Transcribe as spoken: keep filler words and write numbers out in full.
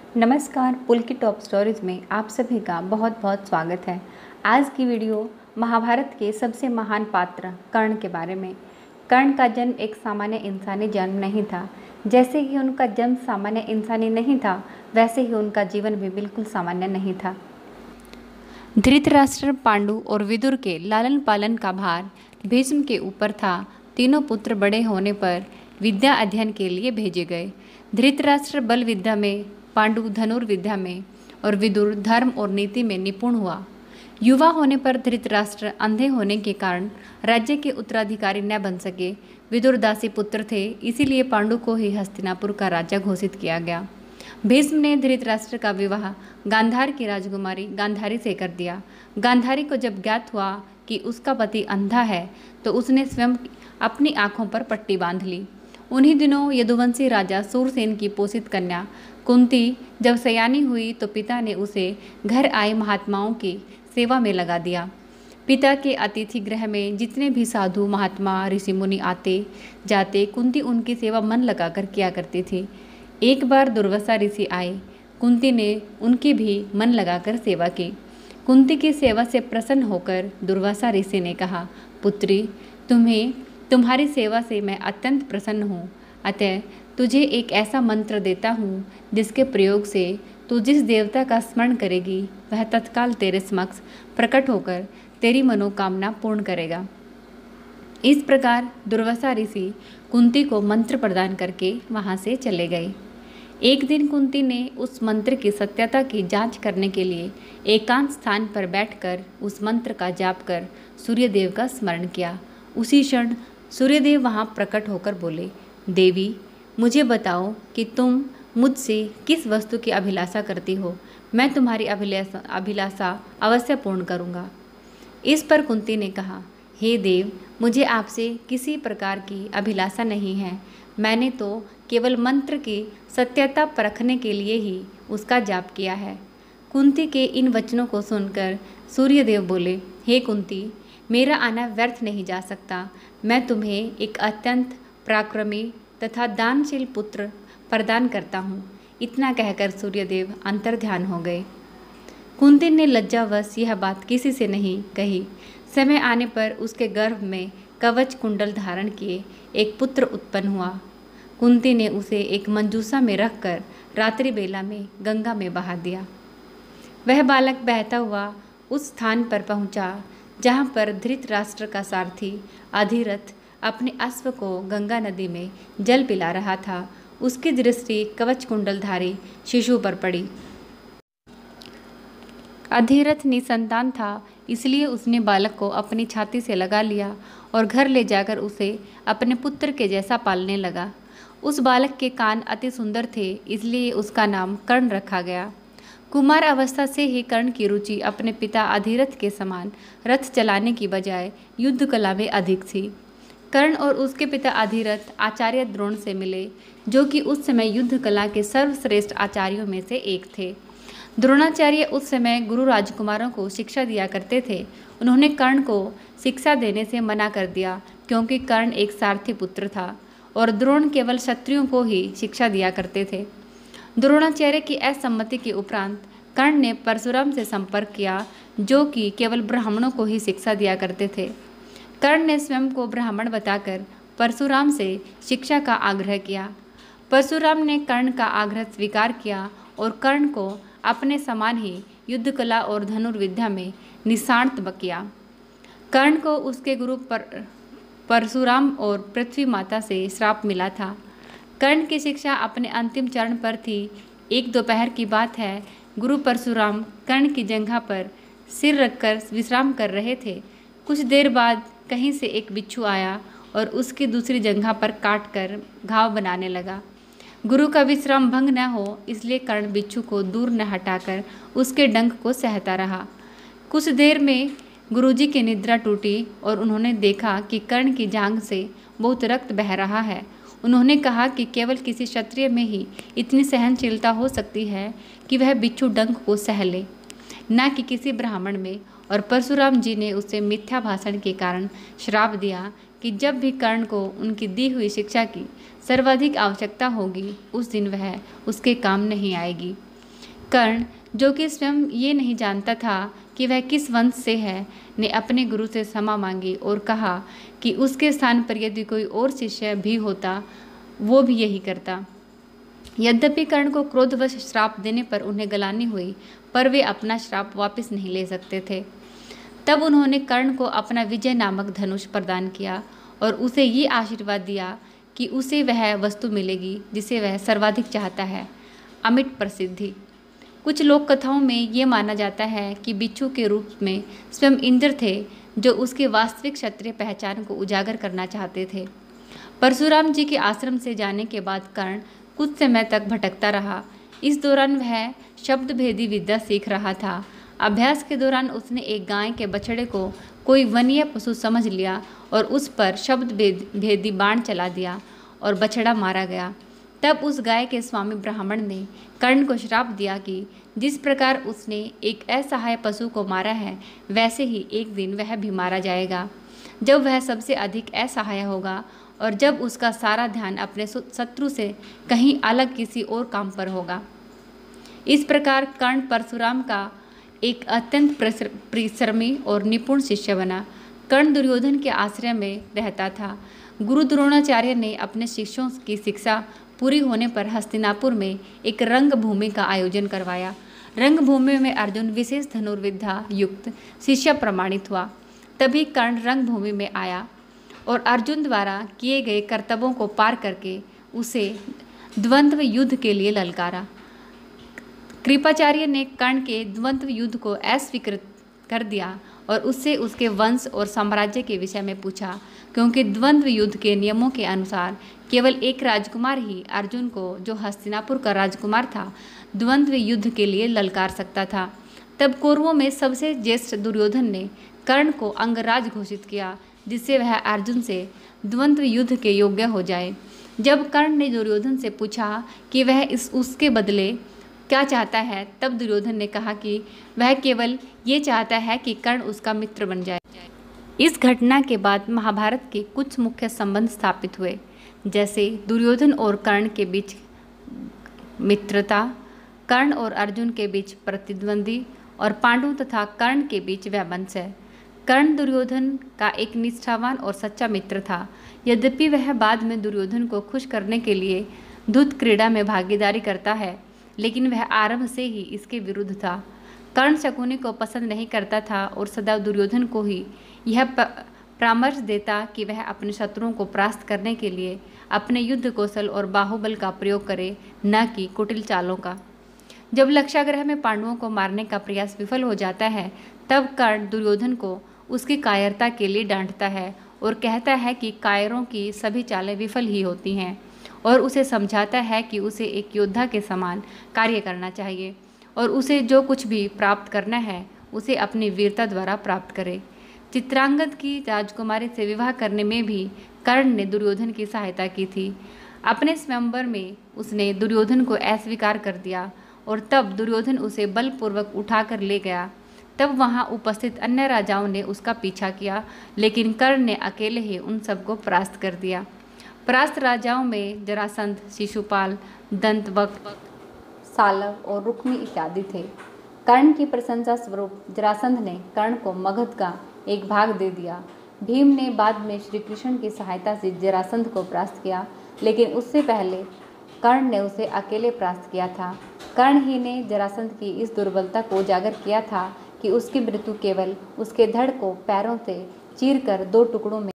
नमस्कार, पुल की top stories में आप सभी का बहुत बहुत स्वागत है। आज की वीडियो महाभारत के सबसे महान पात्र कर्ण के बारे में। कर्ण का जन्म एक सामान्य इंसानी जन्म नहीं था। जैसे ही उनका जन्म सामान्य इंसानी नहीं था, वैसे ही उनका जीवन भी बिल्कुल सामान्य नहीं था। धृतराष्ट्र, पांडु और विदुर के लालन पालन का भार भीष्म के ऊपर था। तीनों पुत्र बड़े होने पर विद्या अध्ययन के लिए भेजे गए। धृतराष्ट्र बल विद्या में, पांडु धनुर्विद्या में और विदुर धर्म और नीति में निपुण हुआ। युवा होने पर धृतराष्ट्र अंधे होने के कारण राज्य के उत्तराधिकारी न बन सके। विदुर दासी पुत्र थे, इसीलिए पांडु को ही हस्तिनापुर का राजा घोषित किया गया। भीष्म ने धृतराष्ट्र का विवाह गांधार की राजकुमारी गांधारी से कर दिया। गांधारी को जब ज्ञात हुआ कि उसका पति अंधा है, तो उसने स्वयं अपनी आंखों पर पट्टी बांध ली। उन्हीं दिनों यदुवंशी राजा सूरसेन की पोषित कन्या कुंती जब सयानी हुई, तो पिता ने उसे घर आए महात्माओं की सेवा में लगा दिया। पिता के अतिथि गृह में जितने भी साधु महात्मा ऋषि मुनि आते जाते, कुंती उनकी सेवा मन लगाकर किया करती थी। एक बार दुर्वासा ऋषि आए, कुंती ने उनकी भी मन लगाकर सेवा की। कुंती की सेवा से प्रसन्न होकर दुर्वासा ऋषि ने कहा, पुत्री, तुम्हें तुम्हारी सेवा से मैं अत्यंत प्रसन्न हूँ। अतः तुझे एक ऐसा मंत्र देता हूँ जिसके प्रयोग से तू जिस देवता का स्मरण करेगी, वह तत्काल तेरे समक्ष प्रकट होकर तेरी मनोकामना पूर्ण करेगा। इस प्रकार दुर्वासा ऋषि कुंती को मंत्र प्रदान करके वहाँ से चले गए। एक दिन कुंती ने उस मंत्र की सत्यता की जांच करने के लिए एकांत स्थान पर बैठकर उस मंत्र का जाप कर सूर्यदेव का स्मरण किया। उसी क्षण सूर्यदेव वहाँ प्रकट होकर बोले, देवी, मुझे बताओ कि तुम मुझसे किस वस्तु की अभिलाषा करती हो। मैं तुम्हारी अभिलाषा अभिलाषा अवश्य पूर्ण करूँगा। इस पर कुंती ने कहा, हे देव, मुझे आपसे किसी प्रकार की अभिलाषा नहीं है। मैंने तो केवल मंत्र की सत्यता परखने के लिए ही उसका जाप किया है। कुंती के इन वचनों को सुनकर सूर्यदेव बोले, हे कुंती, मेरा आना व्यर्थ नहीं जा सकता। मैं तुम्हें एक अत्यंत पराक्रमी तथा दानशील पुत्र प्रदान करता हूँ। इतना कहकर सूर्यदेव अंतर्ध्यान हो गए। कुंती ने लज्जावश यह बात किसी से नहीं कही। समय आने पर उसके गर्भ में कवच कुंडल धारण किए एक पुत्र उत्पन्न हुआ। कुंती ने उसे एक मंजूसा में रखकर रात्रि बेला में गंगा में बहा दिया। वह बालक बहता हुआ उस स्थान पर पहुँचा जहाँ पर धृतराष्ट्र का सारथी अधिरथ अपने अश्व को गंगा नदी में जल पिला रहा था। उसकी दृष्टि कवच कुंडलधारी शिशु पर पड़ी। अधिरथ निसंतान था, इसलिए उसने बालक को अपनी छाती से लगा लिया और घर ले जाकर उसे अपने पुत्र के जैसा पालने लगा। उस बालक के कान अति सुंदर थे, इसलिए उसका नाम कर्ण रखा गया। कुमार अवस्था से ही कर्ण की रुचि अपने पिता अधिरथ के समान रथ चलाने की बजाय युद्ध कला में अधिक थी। कर्ण और उसके पिता अधिरथ आचार्य द्रोण से मिले, जो कि उस समय युद्ध कला के सर्वश्रेष्ठ आचार्यों में से एक थे। द्रोणाचार्य उस समय गुरु राजकुमारों को शिक्षा दिया करते थे। उन्होंने कर्ण को शिक्षा देने से मना कर दिया, क्योंकि कर्ण एक सारथी पुत्र था और द्रोण केवल क्षत्रियों को ही शिक्षा दिया करते थे। द्रोणाचार्य की असम्मति के उपरांत कर्ण ने परशुराम से संपर्क किया, जो कि केवल ब्राह्मणों को ही शिक्षा दिया करते थे। कर्ण ने स्वयं को ब्राह्मण बताकर परशुराम से शिक्षा का आग्रह किया। परशुराम ने कर्ण का आग्रह स्वीकार किया और कर्ण को अपने समान ही युद्ध कला और धनुर्विद्या में निष्णात किया। कर्ण को उसके गुरु पर परशुराम और पृथ्वी माता से श्राप मिला था। कर्ण की शिक्षा अपने अंतिम चरण पर थी। एक दोपहर की बात है, गुरु परशुराम कर्ण की जंघा पर सिर रखकर विश्राम कर रहे थे। कुछ देर बाद कहीं से एक बिच्छू आया और उसकी दूसरी जंघा पर काट कर घाव बनाने लगा। गुरु का विश्राम भंग न हो, इसलिए कर्ण बिच्छू को दूर न हटाकर उसके डंक को सहता रहा। कुछ देर में गुरुजी की निद्रा टूटी और उन्होंने देखा कि कर्ण की जांघ से बहुत रक्त बह रहा है। उन्होंने कहा कि केवल किसी क्षत्रिय में ही इतनी सहनशीलता हो सकती है कि वह बिच्छू डंक को सह ले, न कि किसी ब्राह्मण में। और परशुराम जी ने उसे मिथ्या भाषण के कारण श्राप दिया कि जब भी कर्ण को उनकी दी हुई शिक्षा की सर्वाधिक आवश्यकता होगी, उस दिन वह उसके काम नहीं आएगी। कर्ण, जो कि स्वयं ये नहीं जानता था कि वह किस वंश से है, ने अपने गुरु से क्षमा मांगी और कहा कि उसके स्थान पर यदि कोई और शिष्य भी होता वो भी यही करता। यद्यपि कर्ण को क्रोधवश श्राप देने पर उन्हें गलानी हुई, पर वे अपना श्राप वापस नहीं ले सकते थे। तब उन्होंने कर्ण को अपना विजय नामक धनुष प्रदान किया और उसे ये आशीर्वाद दिया कि उसे वह वस्तु मिलेगी जिसे वह सर्वाधिक चाहता है, अमिट प्रसिद्धि। कुछ लोक कथाओं में ये माना जाता है कि बिच्छू के रूप में स्वयं इंद्र थे, जो उसके वास्तविक क्षत्रिय पहचान को उजागर करना चाहते थे। परशुराम जी के आश्रम से जाने के बाद कर्ण कुछ समय तक भटकता रहा। इस दौरान वह शब्द भेदी विद्या सीख रहा था। अभ्यास के दौरान उसने एक गाय के बछड़े को कोई वन्य पशु समझ लिया और उस पर शब्द भेदी बाण चला दिया और बछड़ा मारा गया। तब उस गाय के स्वामी ब्राह्मण ने कर्ण को श्राप दिया कि जिस प्रकार उसने एक असहाय पशु को मारा है, वैसे ही एक दिन वह भी मारा जाएगा, जब वह सबसे अधिक असहाय होगा और जब उसका सारा ध्यान अपने शत्रु से कहीं अलग किसी और काम पर होगा। इस प्रकार कर्ण परशुराम का एक अत्यंत परिश्रमी और निपुण शिष्य बना। कर्ण दुर्योधन के आश्रय में रहता था। गुरु द्रोणाचार्य ने अपने शिष्यों की शिक्षा पूरी होने पर हस्तिनापुर में एक रंग भूमि का आयोजन करवाया। रंग भूमि में अर्जुन विशेष धनुर्विद्या युक्त शिष्य प्रमाणित हुआ। तभी कर्ण रंग भूमि में आया और अर्जुन द्वारा किए गए कर्तव्यों को पार करके उसे द्वंद्व युद्ध के लिए ललकारा। कृपाचार्य ने कर्ण के द्वंद्व युद्ध को अस्वीकृत कर दिया और उससे उसके वंश और साम्राज्य के विषय में पूछा, क्योंकि द्वंद्व युद्ध के नियमों के अनुसार केवल एक राजकुमार ही अर्जुन को, जो हस्तिनापुर का राजकुमार था, द्वंद्व युद्ध के लिए ललकार सकता था। तब कौरवों में सबसे ज्येष्ठ दुर्योधन ने कर्ण को अंगराज घोषित किया, जिससे वह अर्जुन से द्वंद्व युद्ध के योग्य हो जाए। जब कर्ण ने दुर्योधन से पूछा कि वह इस उसके बदले क्या चाहता है, तब दुर्योधन ने कहा कि वह केवल ये चाहता है कि कर्ण उसका मित्र बन जाए। इस घटना के बाद महाभारत के कुछ मुख्य संबंध स्थापित हुए, जैसे दुर्योधन और कर्ण के बीच मित्रता, कर्ण और अर्जुन के बीच प्रतिद्वंदी और पांडु तथा कर्ण के बीच वैमनस्य है। कर्ण दुर्योधन का एक निष्ठावान और सच्चा मित्र था। यद्यपि वह बाद में दुर्योधन को खुश करने के लिए धूत क्रीड़ा में भागीदारी करता है, लेकिन वह आरंभ से ही इसके विरुद्ध था। कर्ण शकुनी को पसंद नहीं करता था और सदा दुर्योधन को ही यह परामर्श देता कि वह अपने शत्रुओं को परास्त करने के लिए अपने युद्ध कौशल और बाहुबल का प्रयोग करे, न कि कुटिल चालों का। जब लक्षाग्रह में पांडवों को मारने का प्रयास विफल हो जाता है, तब कर्ण दुर्योधन को उसकी कायरता के लिए डांटता है और कहता है कि कायरों की सभी चालें विफल ही होती हैं, और उसे समझाता है कि उसे एक योद्धा के समान कार्य करना चाहिए और उसे जो कुछ भी प्राप्त करना है उसे अपनी वीरता द्वारा प्राप्त करे। चित्रांगद की राजकुमारी से विवाह करने में भी कर्ण ने दुर्योधन की सहायता की थी। अपने स्वयंवर में उसने दुर्योधन को अस्वीकार कर दिया और तब दुर्योधन उसे बलपूर्वक उठाकर ले गया। तब वहां उपस्थित अन्य राजाओं ने उसका पीछा किया, लेकिन कर्ण ने अकेले ही उन सबको परास्त कर दिया। परास्त राजाओं में जरासंध, शिशुपाल, दंतवक्र, सालव और रुक्मी इत्यादि थे। कर्ण की प्रशंसा स्वरूप जरासंध ने कर्ण को मगध का एक भाग दे दिया। भीम ने बाद में श्री कृष्ण की सहायता से जरासंध को परास्त किया, लेकिन उससे पहले कर्ण ने उसे अकेले परास्त किया था। कर्ण ही ने जरासंध की इस दुर्बलता को उजागर किया था कि उसकी मृत्यु केवल उसके धड़ को पैरों से चीरकर दो टुकड़ों में